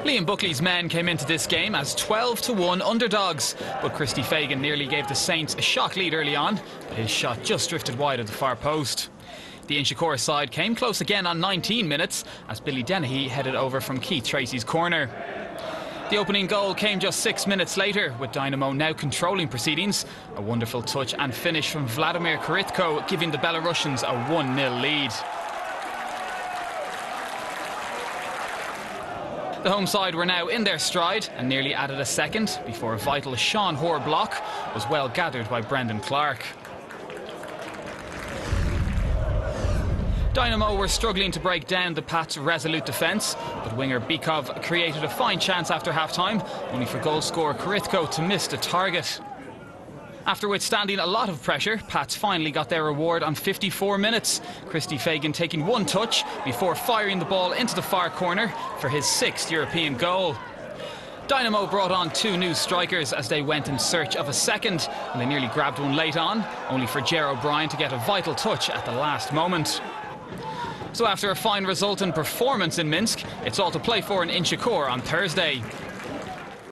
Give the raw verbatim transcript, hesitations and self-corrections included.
Liam Buckley's men came into this game as twelve to one underdogs, but Christy Fagan nearly gave the Saints a shock lead early on, but his shot just drifted wide of the far post. The Inchicore side came close again on nineteen minutes as Billy Dennehy headed over from Keith Tracy's corner. The opening goal came just six minutes later, with Dinamo now controlling proceedings. A wonderful touch and finish from Vladimir Korytko giving the Belarusians a one nil lead. The home side were now in their stride and nearly added a second before a vital Sean Hoare block was well gathered by Brendan Clark. Dinamo were struggling to break down the Pats' resolute defence, but winger Bykov created a fine chance after half-time, only for goal scorer Korytko to miss the target. After withstanding a lot of pressure, Pats finally got their reward on fifty-four minutes. Christy Fagan taking one touch before firing the ball into the far corner for his sixth European goal. Dinamo brought on two new strikers as they went in search of a second, and they nearly grabbed one late on, only for Ger O'Brien to get a vital touch at the last moment. So after a fine result and performance in Minsk, it's all to play for in Inchicore on Thursday.